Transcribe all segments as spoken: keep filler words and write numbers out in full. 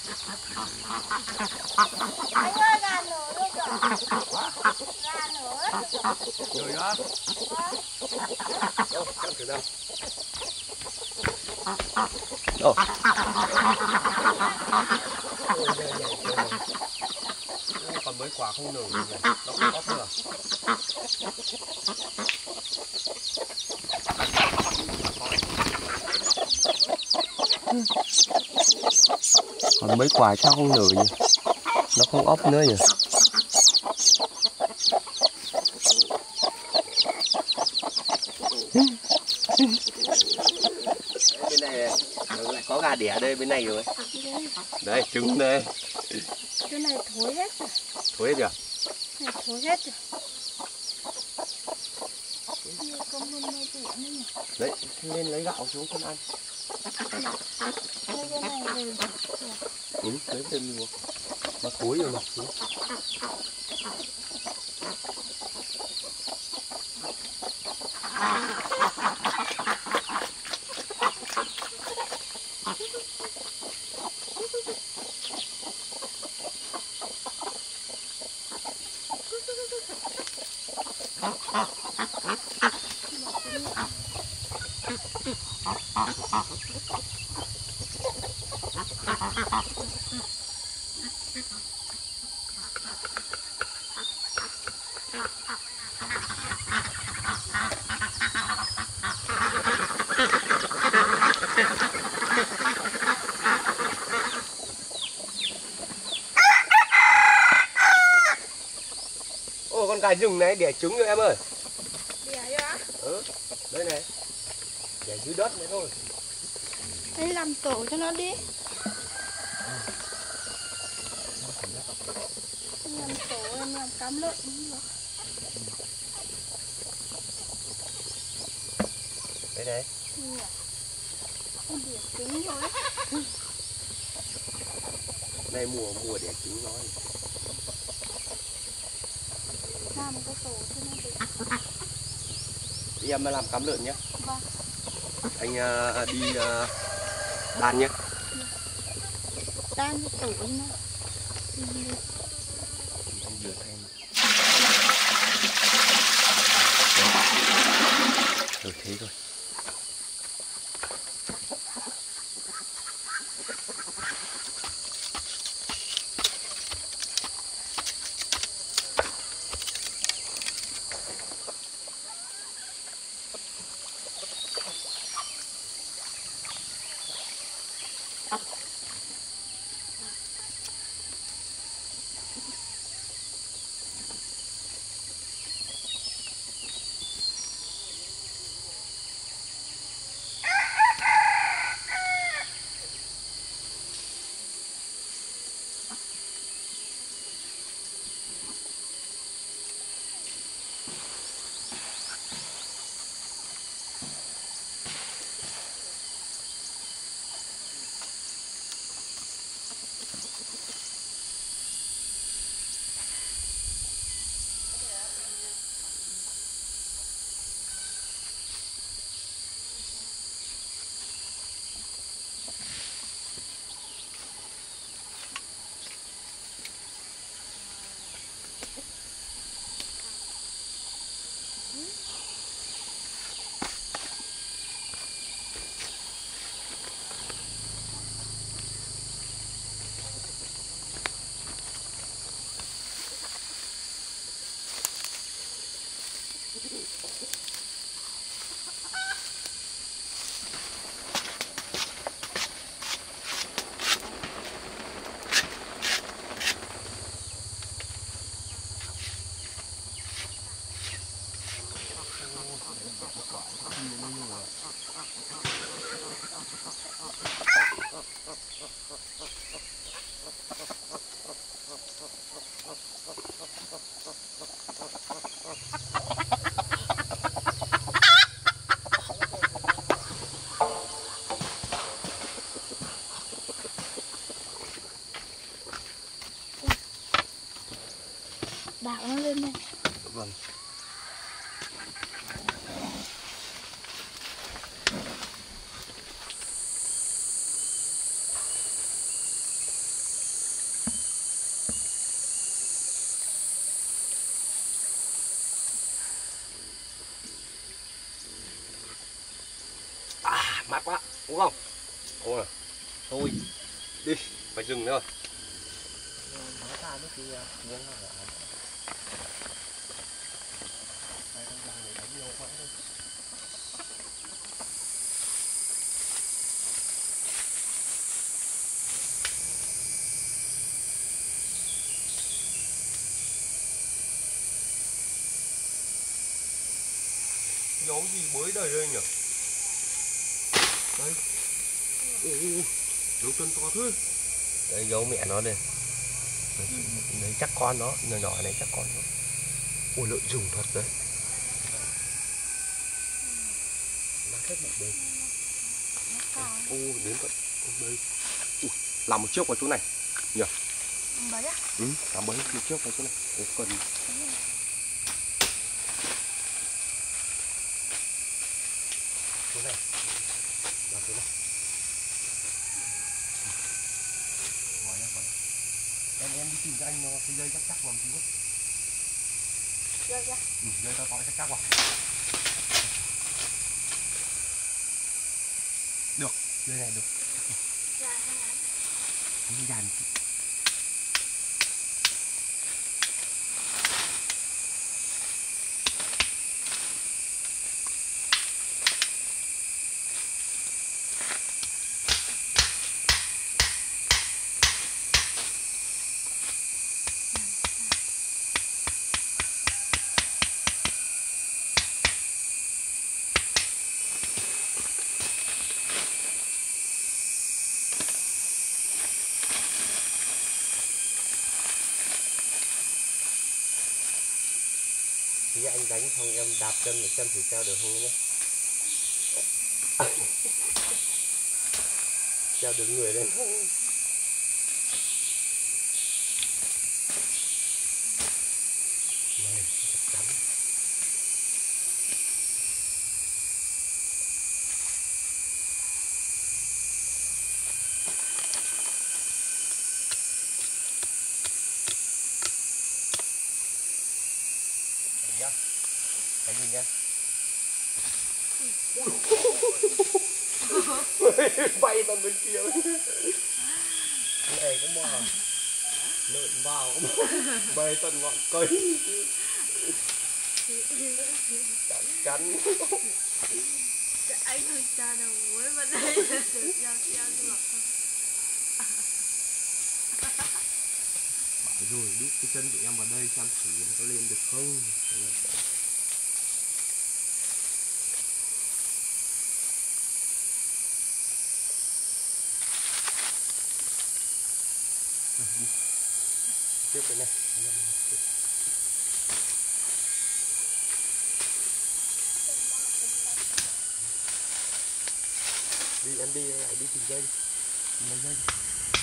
Anh ơi, gà nở đâu rồi? Gà nở. Rồi đó. Đâu, xem thử nào. Đâu. Còn mới quả không nở này, nó không ốc nữa. Còn mấy quả sao không nở nhỉ? Nó không ốc nữa nhỉ? Bên này này, lại có gà đẻ đây bên này rồi. Đây, trứng đây. Cái này thối hết rồi. Thối hết chưa? Này thối hết rồi. Con luôn nuôi tụi nữa nhỉ? Đấy, lên lấy gạo xuống con ăn. Lấy cái này về. Ừ, lấy thêm luôn. Nó thối rồi mà. Ừ. Ô, con gà rừng này đẻ trứng rồi em ơi. Đẻ rồi á? Ừ, đây này. Đẻ dưới đất này thôi. Đây làm tổ cho nó đi. Làm tổ em làm cám lợn cũng được. Đây này. Ừ. Con đẻ trứng rồi. Này mùa mùa đẻ trứng rồi. Làm cái tổ cho nó được. Đi em làm cám lợn nhé. Vâng. Anh uh, đi uh, đan nhé. Đan cái tổ cho nó. Anh rửa thêm. Ừ, thế thôi. Đảo nó lên này. Vâng. mát quá, đúng không? Ôi, thôi, đi, phải dừng nữa. Dấu gì bới đời đây nhỉ? Đây. Ồ, dấu chân to thế. Đấy dấu mẹ nó đây. Đấy, đấy chắc con nó, nhỏ nhỏ này chắc con nó. Ôi lợn rừng thật đấy. Nó hết bụng đây. Ô đến tận đây. Ui, làm một chiếc vào chỗ này nhỉ? Bấy á? Ừ, làm bấy một chiếc vào chỗ này. Ồ, cần. Chỗ này. Làm chỗ này. Hỏi nhá, hỏi. Em em đi tìm cho anh cái dây chắc chắc làm tí quá. Dây ra. Ừ, dây to to chắc chắc vào. Được, dây này được. Dài hay ngắn? Cái dàn. Thì anh đánh xong em đạp chân để chân thử treo được không nhé? Treo được người lên. Này, chắc chắn. Nhá. Cái gì nhá? Bay tận bên kia. Cái này cũng mò. Lợn vào cũng bay tận ngọn cây. Chắc chắn. Anh thôi cha đâu mới vào đây được giao giao được không? Bảo rồi đút cái chân của em vào đây xem thử nó có lên được không. Đi tiếp cái này. Đi em đi lại đi tìm dây đi. Lấy dây đi.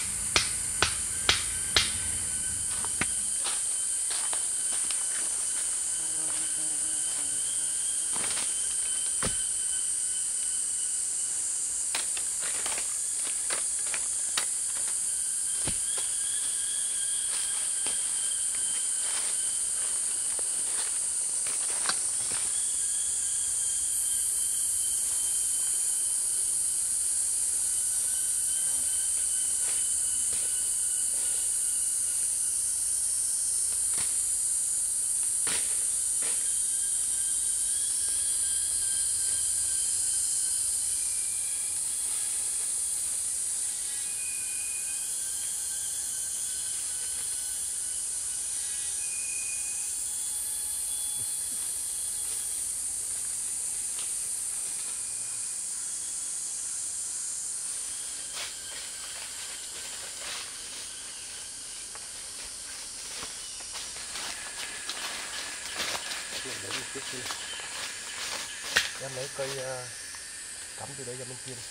Em lấy cây uh, cắm từ đây ra bên kia đi.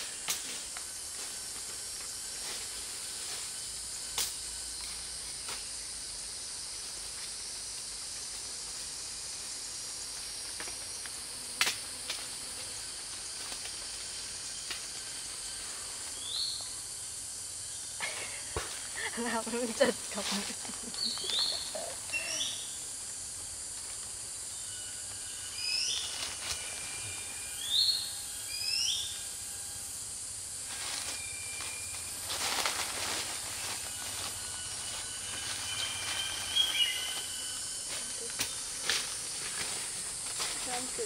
Làm luôn chật cọc.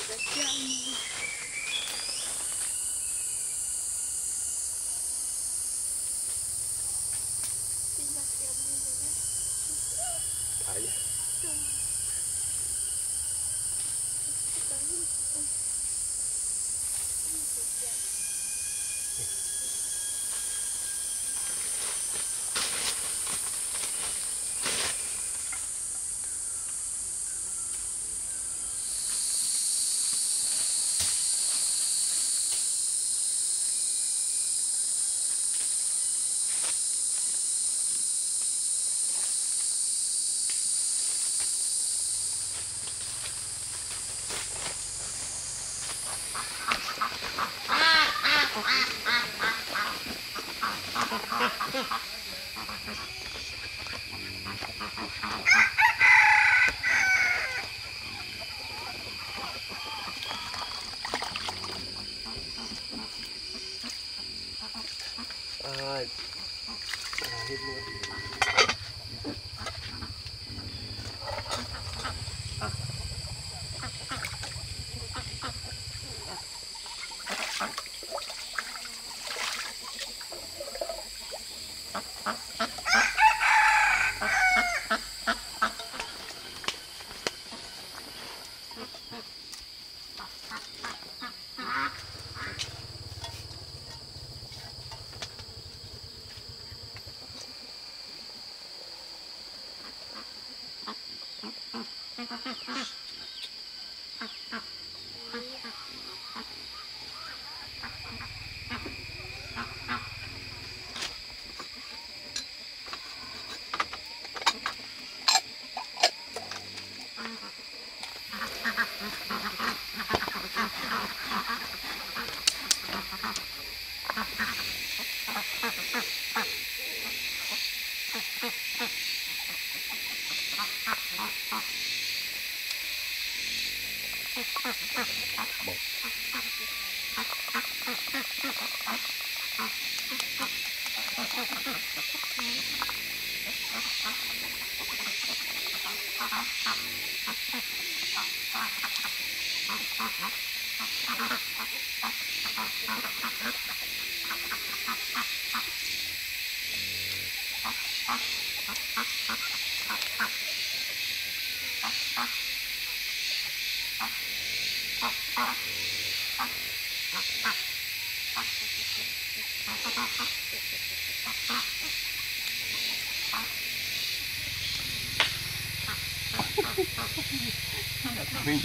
Mình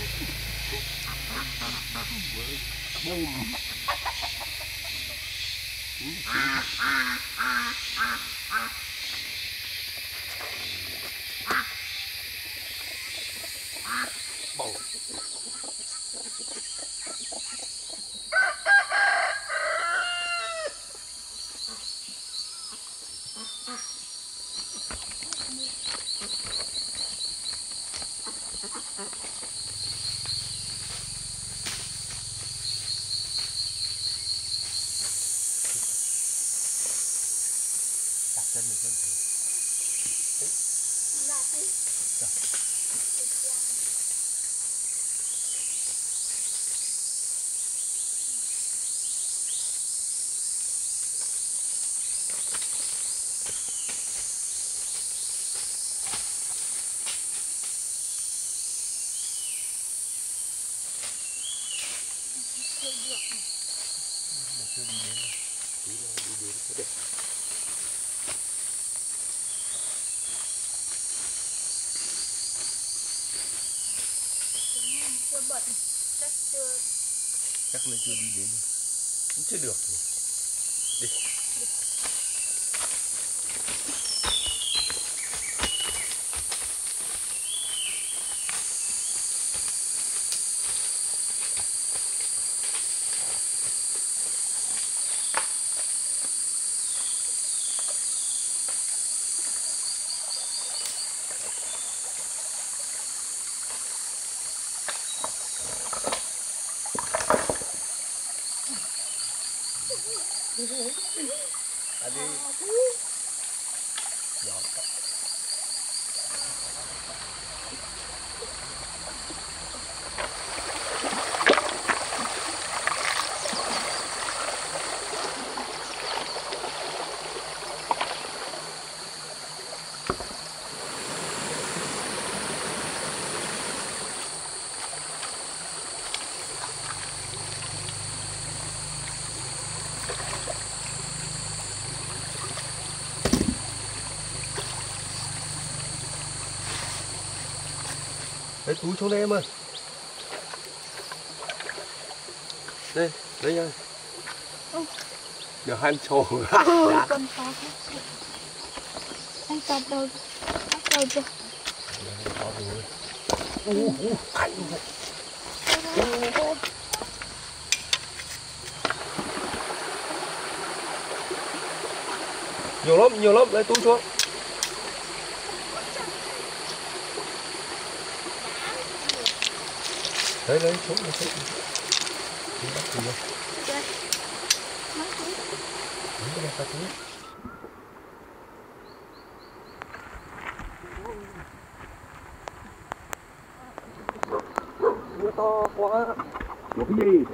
bùm bầu chân mình chân thử chưa đi đến đâu, tí nữa đi đến sẽ đẹp. Chưa bận, chắc chưa. Chắc nó chưa đi đến, cũng chưa được rồi. Đi. Đi. Tadi giọt Lấy túi xuống đây em ơi. Đây, lấy ơi. Ừ. Được ăn sổ. Ừ, con to quá. Anh to đâu? Bắt đầu chưa? Ú, ú, cạnh rồi. Nhiều lắm, nhiều lắm, lấy túi xuống. Lấy, lấy xuống, lấy xuống. Đi bắt gì đâu. Đúng cái này ta túi. Mưa to quá. Có cái gì?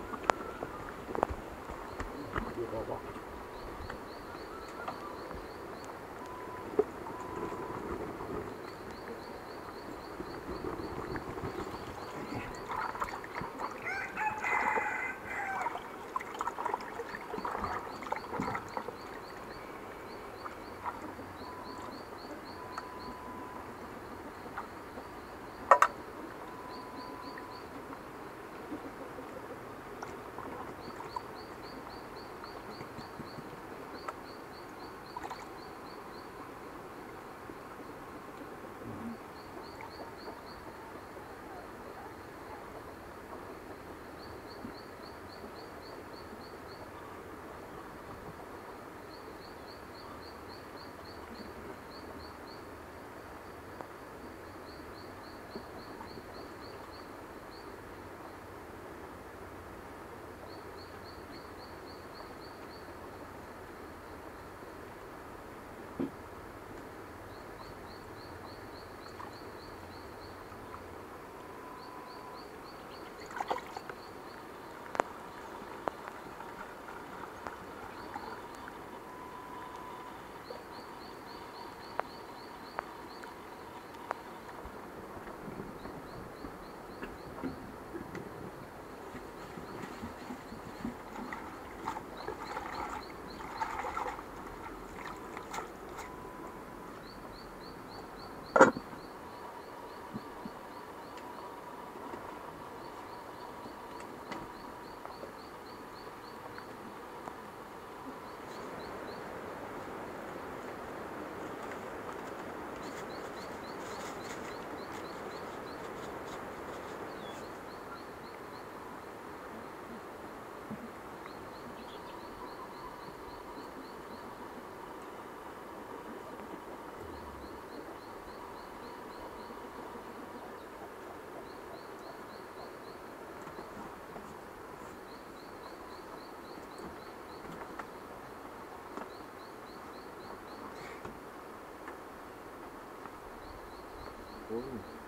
Ôi.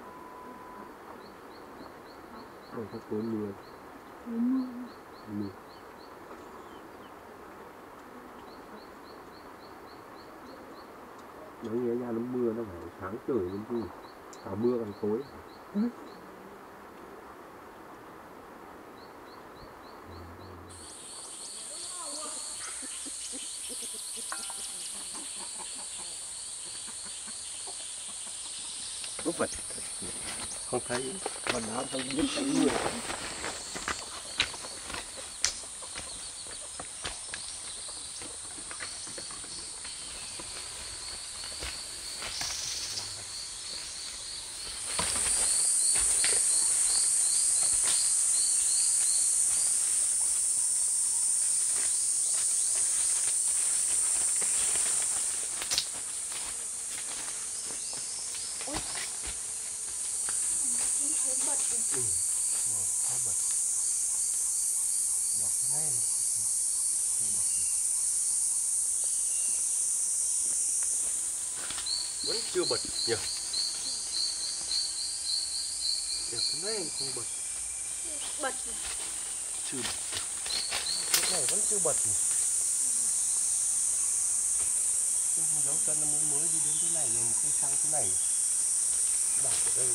Ôi, sắp tới mưa. Mưa. Nói nghe ra nó mưa nó phải sáng trời lên chứ. Cả mưa càng tối. Ừ. Đúng vậy. Không thấy con áo không biết tránh mưa. Ừ. Rồi, khó bật. Bật cái này này. Không bật được. Vẫn chưa bật nhỉ? Đẹp cái này không bật. Bật. Chưa bật. Cái này vẫn chưa bật nhỉ? Dấu chân nó mới mới đi đến thế này rồi mà không sang thế này. Đặt ở đây.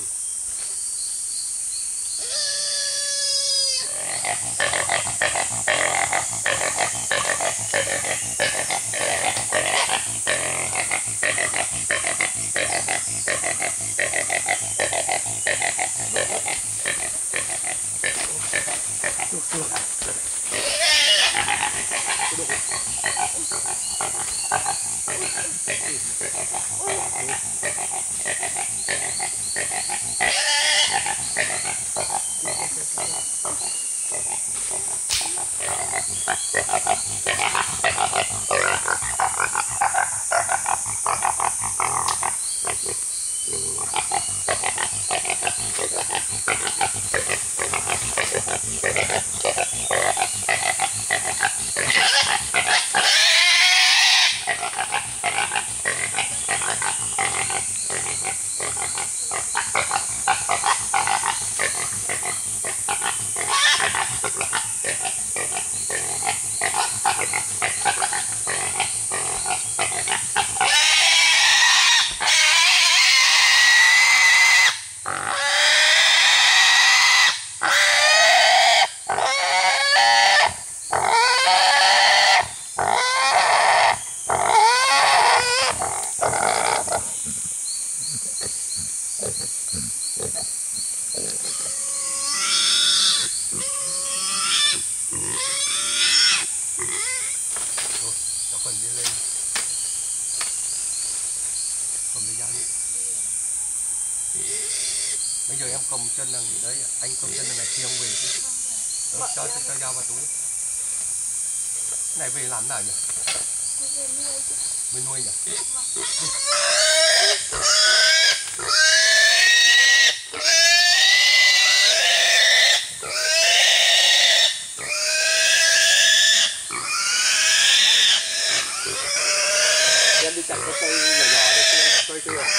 Hãy subscribe cho kênh Ghiền Mì Gõ để không bỏ lỡ những video hấp dẫn. Bây giờ em cầm chân là đấy, anh cầm chân là này kia không về chứ. Đó, cho cho dao vào túi. Cái này về làm nào nhỉ? Về nuôi nhỉ? Em đi chặt cái cây nhỏ nhỏ để cây cây